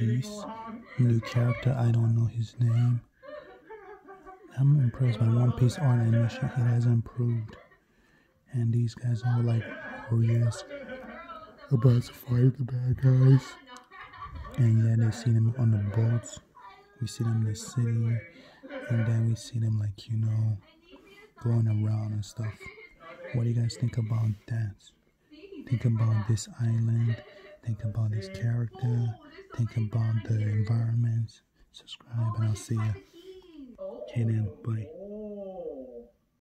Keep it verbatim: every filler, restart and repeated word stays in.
Piece. New character, I don't know his name. I'm impressed by One Piece art animation. It has improved. And these guys are like warriors about to fight the bad guys. And yeah, they see them on the boats. We see them in the city. And then we see them like, you know, going around and stuff. What do you guys think about that? Think about this island. Think about this character. Think about the environment. Subscribe and I'll see ya. Okay then, bye.